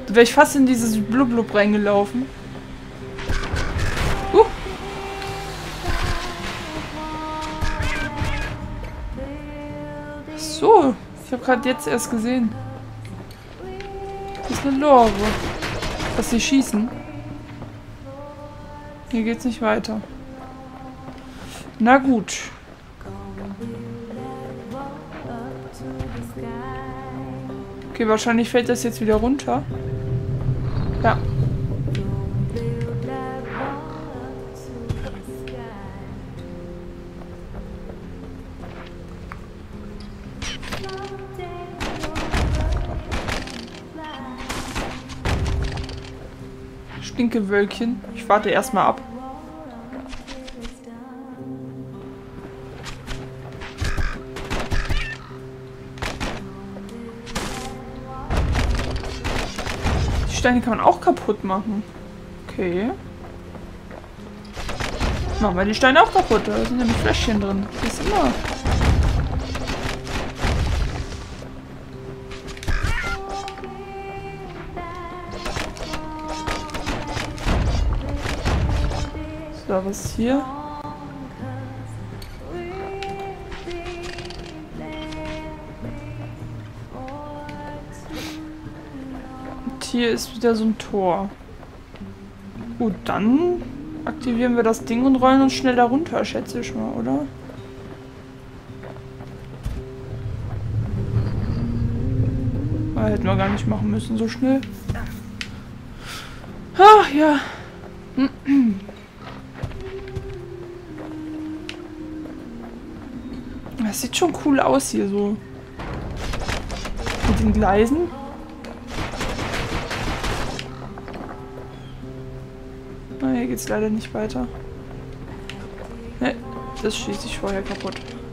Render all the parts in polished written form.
Da wäre ich fast in dieses Blub-Blub reingelaufen. So, ich habe gerade jetzt erst gesehen. Das ist eine Lore. Dass sie schießen. Hier geht's nicht weiter. Na gut. Okay, wahrscheinlich fällt das jetzt wieder runter. Ja. Stinkewölkchen. Ich warte erstmal ab. Die Steine kann man auch kaputt machen. Okay. Machen wir die Steine auch kaputt. Da sind nämlich Fläschchen drin. Das ist immer. So, was ist hier? Und hier ist wieder so ein Tor. Gut, dann aktivieren wir das Ding und rollen uns schnell da runter, schätze ich mal, oder? Hätten wir gar nicht machen müssen, so schnell. Ach ja. Das sieht schon cool aus hier so. Mit den Gleisen. Na, hier geht's leider nicht weiter. Ne, das schieße ich vorher kaputt.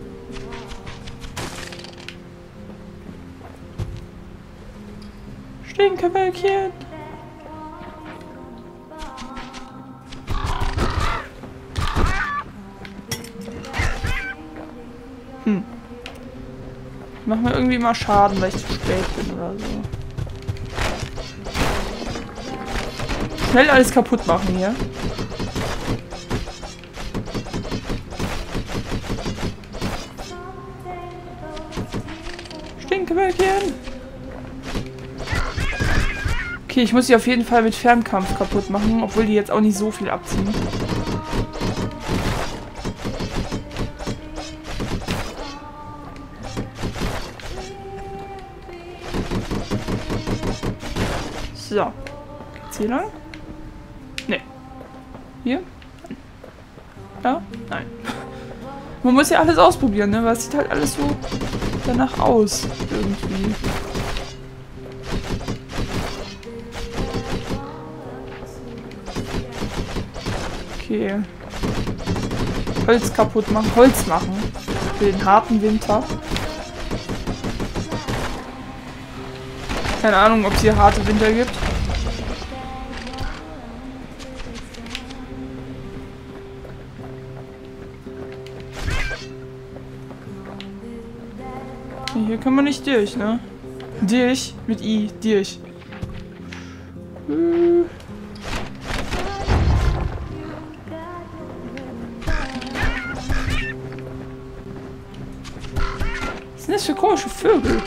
Stinkewölkchen. Mach mir irgendwie mal Schaden, weil ich zu spät bin oder so. Schnell alles kaputt machen hier. Stinkewölkchen. Okay, ich muss sie auf jeden Fall mit Fernkampf kaputt machen, obwohl die jetzt auch nicht so viel abziehen. So. Geht's hier lang? Ne. Hier? Da? Nein. Man muss ja alles ausprobieren, ne? Weil es sieht halt alles so danach aus. Irgendwie. Okay. Holz kaputt machen. Holz machen. Für den harten Winter. Keine Ahnung, ob es hier harte Winter gibt. Hier kann man nicht durch, ne? Durch mit I, durch. Was sind das für komische Vögel?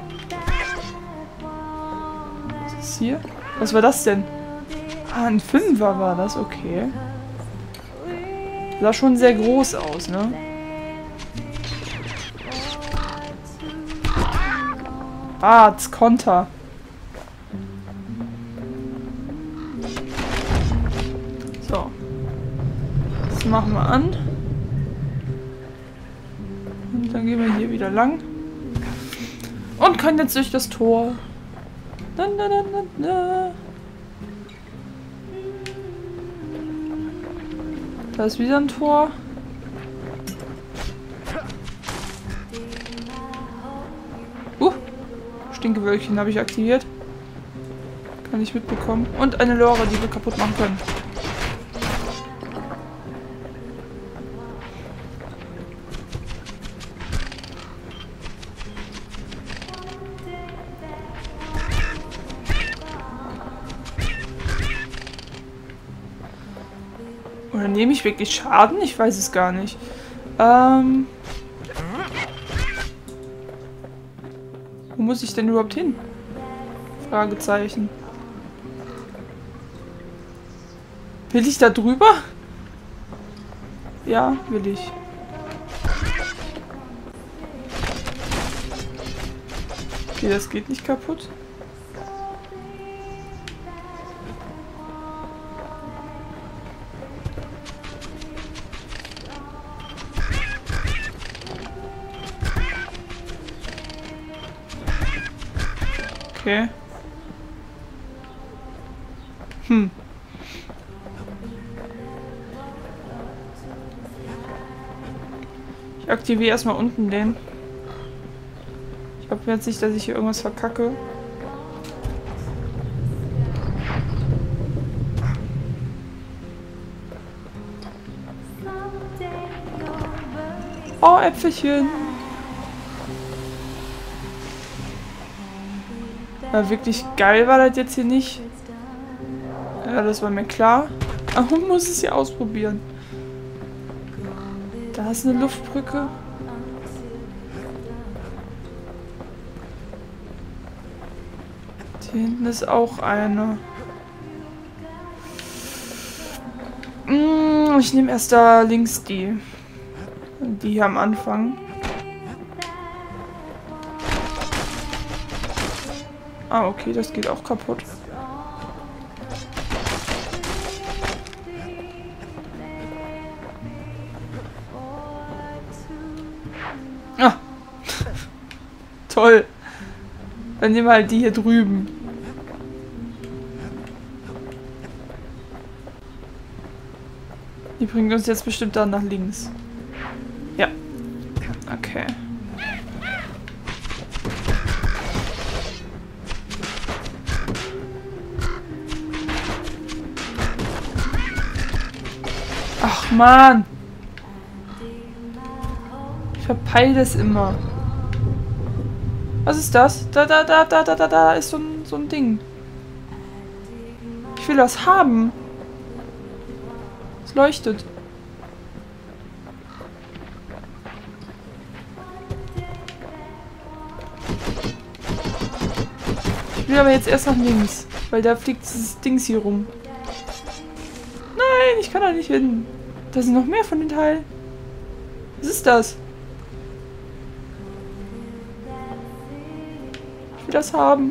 Hier? Was war das denn? Ah, ein Fünfer war das, okay. Sah schon sehr groß aus, ne? Ah, das Konter. So. Das machen wir an. Und dann gehen wir hier wieder lang. Und können jetzt durch das Tor. Da, da, da, da, da. Da ist wieder ein Tor. Stinkewölkchen habe ich aktiviert. Kann ich mitbekommen. Und eine Lore, die wir kaputt machen können. Oder nehme ich wirklich Schaden? Ich weiß es gar nicht. Wo muss ich denn überhaupt hin? Fragezeichen. Will ich da drüber? Ja, will ich. Okay, das geht nicht kaputt. Okay. Ich aktiviere erstmal unten den. Ich hoffe jetzt nicht, dass ich hier irgendwas verkacke. Oh, Äpfelchen. Ja, wirklich geil war das jetzt hier nicht. Ja, das war mir klar. Aber man muss es hier ausprobieren. Da ist eine Luftbrücke. Hier hinten ist auch eine. Ich nehme erst da links die. Die hier am Anfang. Ah, okay, das geht auch kaputt. Ah. Toll. Dann nehmen wir halt die hier drüben. Die bringen uns jetzt bestimmt dann nach links. Ja. Okay. Ach man. Ich verpeil das immer. Was ist das? Da ist so ein Ding. Ich will das haben. Es leuchtet. Ich will aber jetzt erst nach links, weil da fliegt dieses Dings hier rum. Nein, ich kann da nicht hin. Da sind noch mehr von den Teilen. Was ist das? Ich will das haben.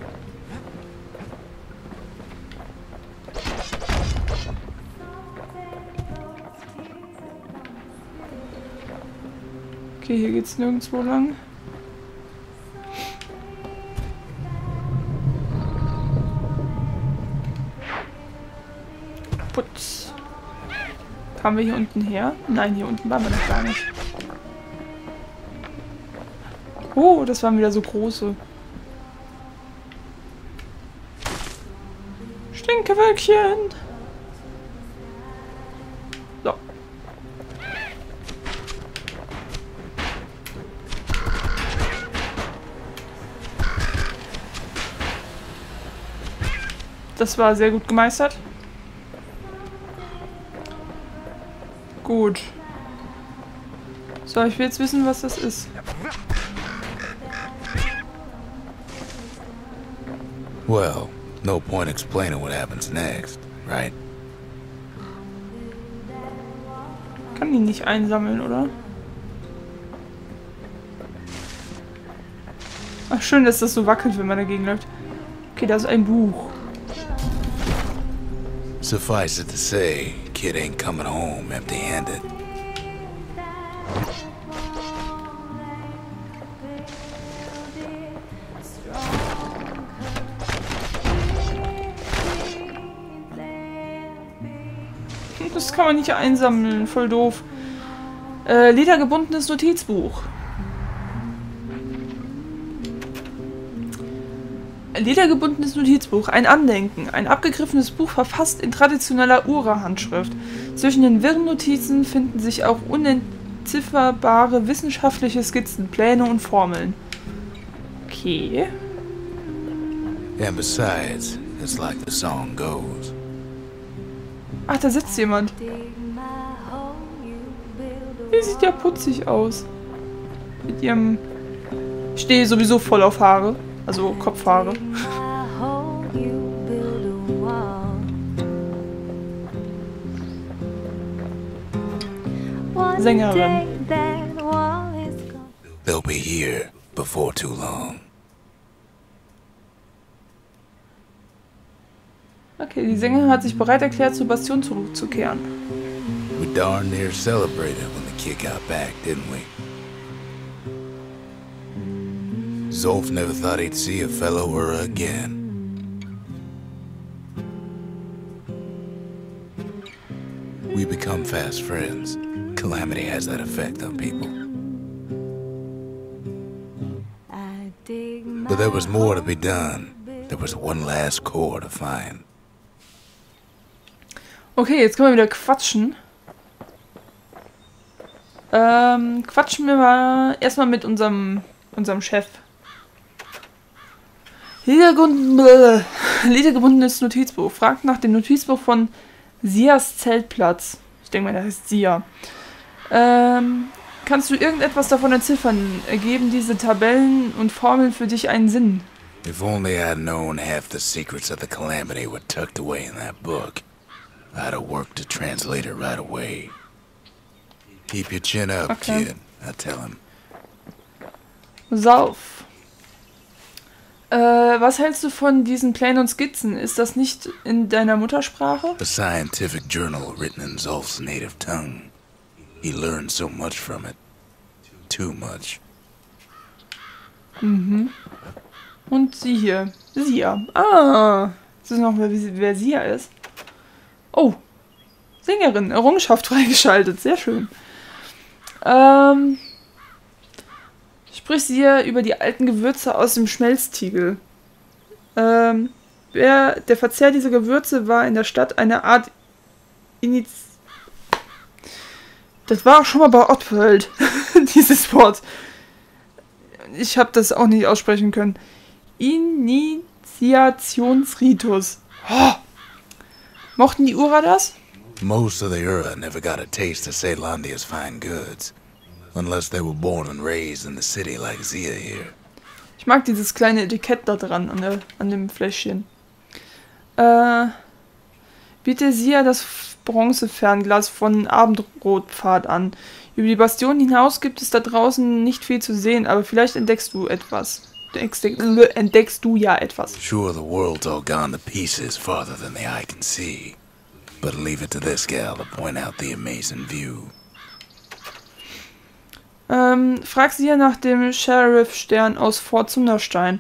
Okay, hier geht's nirgendwo lang. Putz. Kamen wir hier unten her? Nein, hier unten waren wir noch gar nicht. Oh, das waren wieder so große. Stinkewölkchen. So. Das war sehr gut gemeistert. Gut. So, ich will jetzt wissen, was das ist. Well, no point explaining what happens next, right? Kann die nicht einsammeln, oder? Ach, schön, dass das so wackelt, wenn man dagegen läuft. Okay, da ist ein Buch. Suffice it to say, kid ain't coming home empty-handed. Das kann man nicht einsammeln, voll doof. Ledergebundenes Notizbuch. Ledergebundenes Notizbuch, ein Andenken, ein abgegriffenes Buch verfasst in traditioneller Ura-Handschrift. Zwischen den wirren Notizen finden sich auch unentzifferbare wissenschaftliche Skizzen, Pläne und Formeln. Okay. And besides, it's like the song goes. Ach, da sitzt jemand. Die sieht ja putzig aus. Mit ihrem... Ich stehe sowieso voll auf Haare. Also Kopfhaare. Sängerin. They'll be here before too long. Okay, die Sängerin hat sich bereit erklärt, zur Bastion zurückzukehren. We darn near celebrated when the kid got back, didn't we? Zolf never thought he'd see a fellow her again. We become fast friends. Calamity has that effect on people. But there was more to be done. There was one last core to find. Okay, jetzt können wir wieder quatschen. Quatschen wir mal erstmal mit unserem Chef. Ledergebundenes Notizbuch. Fragt nach dem Notizbuch von Sias Zeltplatz. Ich denke mal, das heißt Sia. Kannst du irgendetwas davon entziffern? Ergeben diese Tabellen und Formeln für dich einen Sinn? If only I'd known half the secrets of the Calamity were tucked away in that book, I'd have worked to translate it right away. Keep your chin up, okay. kid, I tell him. Sauf. Was hältst du von diesen Plänen und Skizzen? Ist das nicht in deiner Muttersprache? A scientific journal written in Zolf's native tongue. He learned so much from it. Too much. Mhm. Und sie hier. Sia. Ah. Jetzt ist noch, wer Sia ist. Oh. Sängerin. Errungenschaft freigeschaltet. Sehr schön. Sprich Sia über die alten Gewürze aus dem Schmelztiegel. Der Verzehr dieser Gewürze war in der Stadt eine Art Das war auch schon mal bei Oddworld, dieses Wort. Ich habe das auch nicht aussprechen können. Initiationsritus. Oh. Mochten die Ura das? Most of the Ura never got a taste of Caelondia's fine goods. Unless they were born and raised in the city like Zia here. Ich mag dieses kleine Etikett da dran, an dem Fläschchen. Biete Sia das Bronzefernglas von Abendrotpfad an. Über die Bastion hinaus gibt es da draußen nicht viel zu sehen, aber vielleicht entdeckst du etwas. Entdeckst du ja etwas. Sure, the world's all gone to pieces farther than the eye can see. But leave it to this gal to point out the amazing view. Frag sie ja nach dem Sheriff-Stern aus Fort Sunderstein.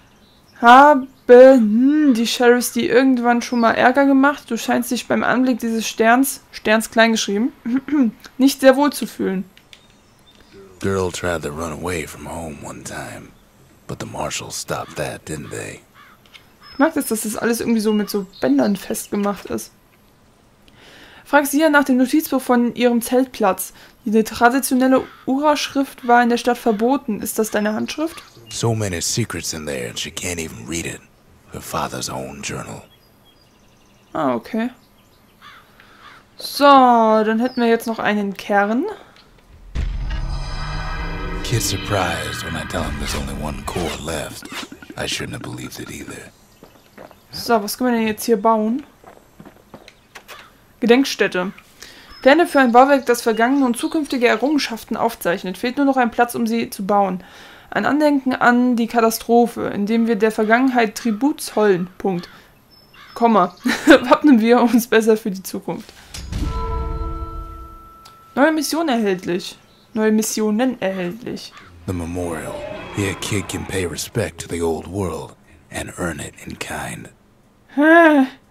Haben die Sheriffs die irgendwann schon mal Ärger gemacht? Du scheinst dich beim Anblick dieses Sterns kleingeschrieben, nicht sehr wohl zu fühlen. Girl tried to run away from home one time, but the marshals stopped that, didn't they? Ich mag das, dass das alles irgendwie so mit so Bändern festgemacht ist. Frag sie ja nach dem Notizbuch von ihrem Zeltplatz. Die traditionelle Ura-Schrift war in der Stadt verboten. Ist das deine Handschrift? So many secrets in there and she can't even read it. Her father's own journal. Ah, okay. So, dann hätten wir jetzt noch einen Kern. Kid's surprised when I tell him there's only one core left. I shouldn't have believed it either. So, was können wir denn jetzt hier bauen? Gedenkstätte. Pläne für ein Bauwerk, das vergangene und zukünftige Errungenschaften aufzeichnet. Fehlt nur noch ein Platz, um sie zu bauen. Ein Andenken an die Katastrophe, in dem wir der Vergangenheit Tribut zollen. Punkt. Komma. Wappnen wir uns besser für die Zukunft. Neue Mission erhältlich. Neue Missionen erhältlich. The memorial. Here a kid can pay respect to the old world and earn it in kind.